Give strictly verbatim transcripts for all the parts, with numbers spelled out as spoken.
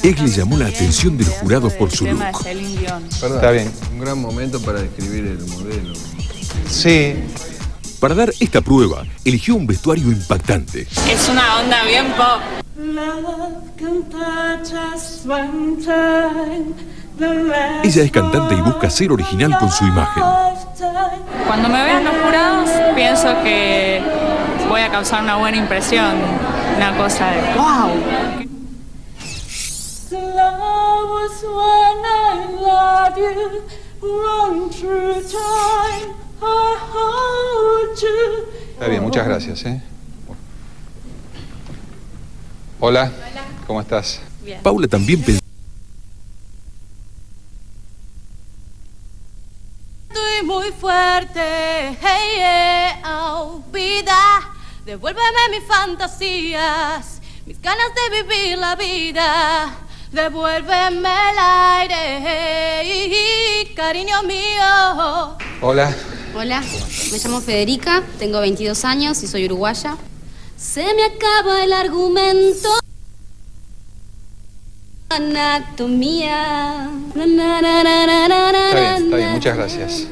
Egg le llamó la atención de los jurados por su look. Perdón, Está bien. Un gran momento para describir el modelo. Sí. Para dar esta prueba, eligió un vestuario impactante. Es una onda bien pop. Ella es cantante y busca ser original con su imagen. Cuando me vean los jurados, pienso que voy a causar una buena impresión. Una cosa de ¡wow! Está bien, muchas gracias, ¿eh? Hola, ¿cómo estás? Bien. Paula también pensó. Estoy muy fuerte, hey, yeah, oh, vida, devuélveme mis fantasías, mis ganas de vivir la vida, devuélveme el aire, hey, cariño mío. Hola. Hola, me llamo Federica, tengo veintidós años y soy uruguaya. Se me acaba el argumento. Anatomía. Está bien, está bien, muchas gracias.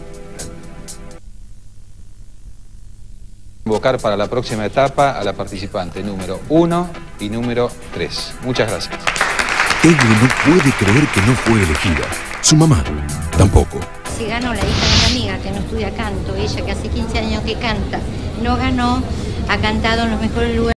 Convocar para la próxima etapa a la participante número uno y número tres. Muchas gracias. Egg no puede creer que no fue elegida. Su mamá tampoco. Si ganó la hija de mi amiga que no estudia canto, ella que hace quince años que canta, no ganó, ha cantado en los mejores lugares.